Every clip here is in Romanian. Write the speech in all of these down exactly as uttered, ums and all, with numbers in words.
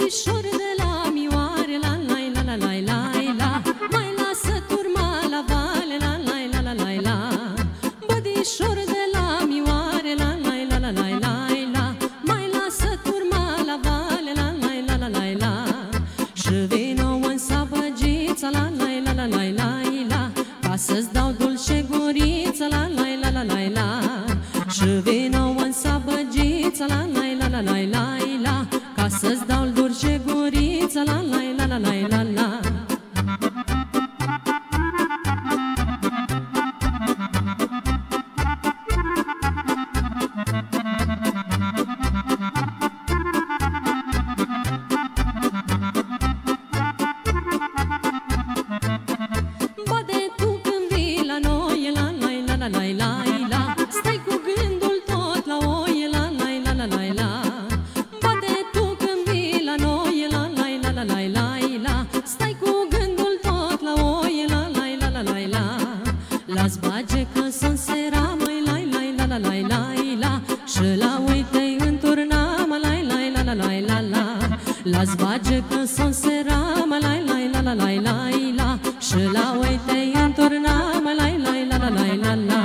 Bădișor de la mioare, la la la la la la la, mai lasă turma la vale, la la la la la la. Bădișor de la mioare, la la la la la la la, mai lasă turma la vale, la la la la la la. Și vino în sabăgița, la la la la la la la, ca să-ți dau dulce gurița, la la la la la la. Și vino în sabăgița, la la la la la la la, ca să-ți dau dulce gurița, la la la la la la la. Bade tu când vii la noi, la la la la la la la, stai cu gândul tot la oi, la la la la la la. Bade tu când vii la noi, la la la la la la la, stai cu gândul tot la oi, la la la la la la. Las bage că sunt sera, măi la la la la la la la, și la uite-i înturna, mă la la la la la la la. Las bage că sunt sera, mă la la la la la la la, și la uite-i înturna, mă la la la la la la la.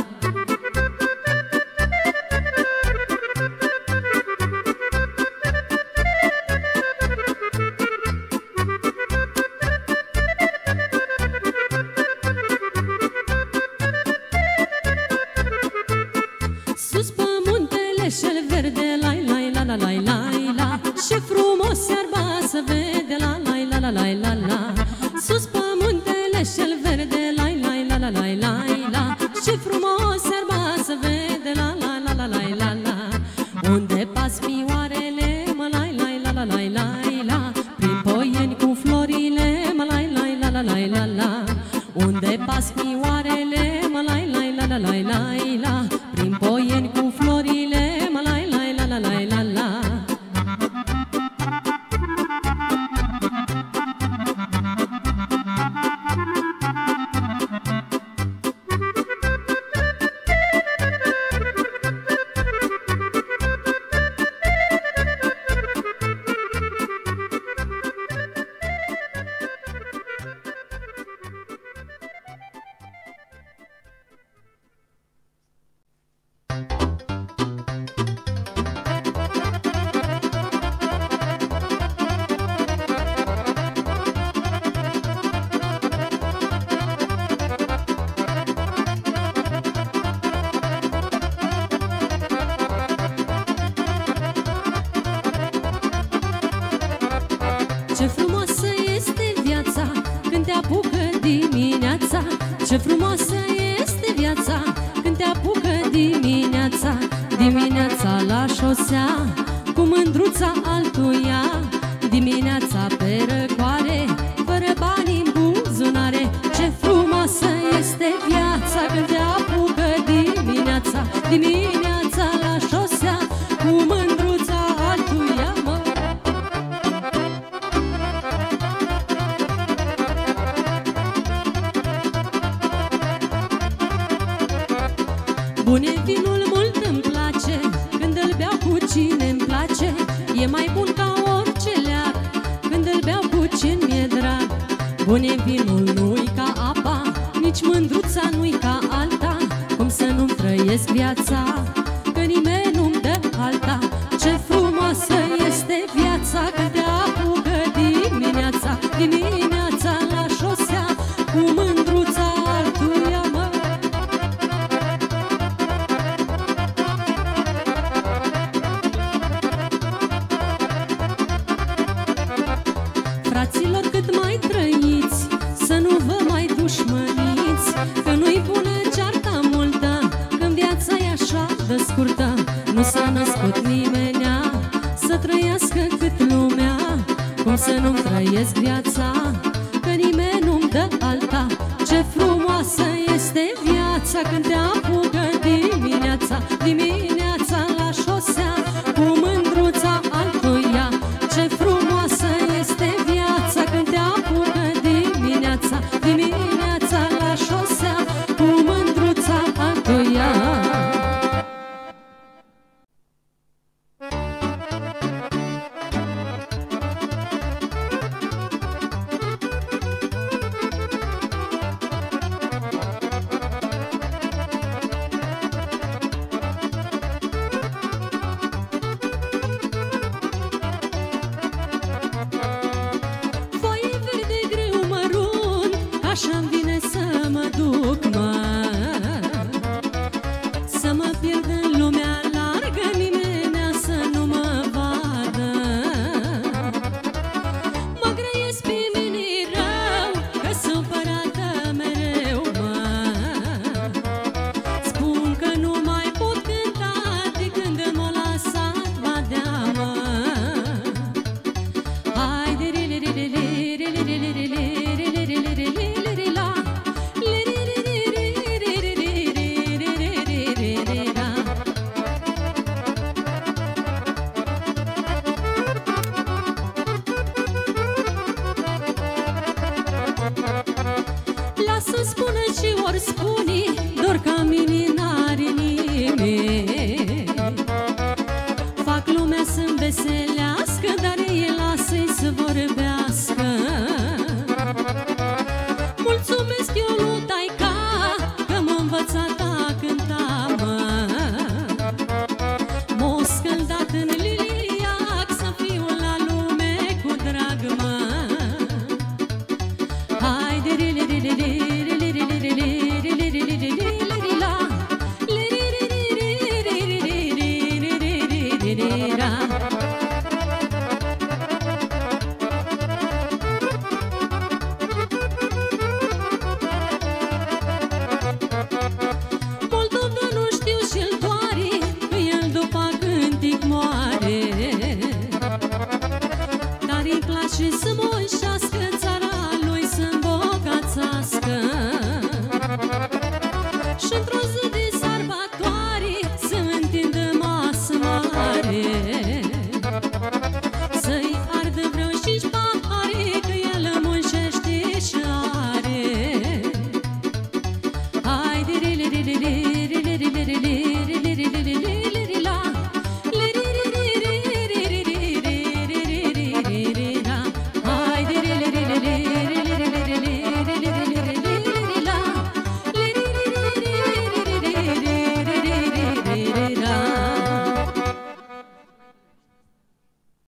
Sus pe muntele cel verde, la la la la la la la, ce frumos iarba se vede, la la la la la la la. Sus pe muntele cel verde, la la la la la la la, ce frumos iarba se vede, la la la la la la la. Unde pas mioarele, mă la la la la la la la, prin poieni cu florile, mă la la la la la la la. Unde pas mioarele, mă la la la la la la la, prin poieni cu florile, mă la la la la la la la. Ce frumoasă este viața când te apucă dimineața, ce frumoasă este viața când te apucă dimineața. Dimineața la șosea cu mândruța altuia, dimineața pe răcoare fără bani în buzunare. Ce frumoasă este viața când te apucă dimineața, dimineața la șosea cu mândruța altuia, mă. Bune vinul mult îmi place, când îl beau cu cine îmi place, e mai bun ca orice leac, când îl beau cu cine mi-e drag. Bune vinul nu-i ca apa, nici mândruța nu-i ca alta, cum să nu-mi trăiesc viața, că nimeni nu-mi dă alta. Ce frumoasă este viața când te apucă dimineața, dimineața la șosea cu mândruța altuia, mă. Fraților, cât mai trăiți, să nu vă mai dușmăniți, că nu-i bună cearta multă când viața e așa de scurtă. Nu s-a născut nimenea să trăiască cât lumea, cum să nu-mi trăiesc viața, că nimeni nu-mi dă alta. Ce frumoasă este viața când te apucă dimineața, dimineața la șosea cu mândruța altuia. Ce frumoasă este viața când te apucă dimineața, dimineața la șosea cu mândruța altuia. veselească, dar ei lasă-i să vorbească. Mulțumesc eu lui taica că m-a învățat a cânta, mă. M-a scăldat în liliac să fiu la lume cu drag, mă. Haide, rele, rele, rele, rele, rele, rele, rele, rele, la, rele, rele, rele, rele, rele, rele, rele, rele, rele,